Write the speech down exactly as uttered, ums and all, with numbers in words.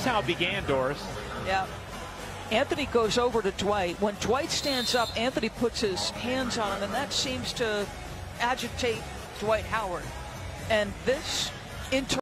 how it began, Doris. Yeah. Anthony goes over to Dwight. When Dwight stands up, Anthony puts his hands on him, and that seems to agitate Dwight Howard. And this inter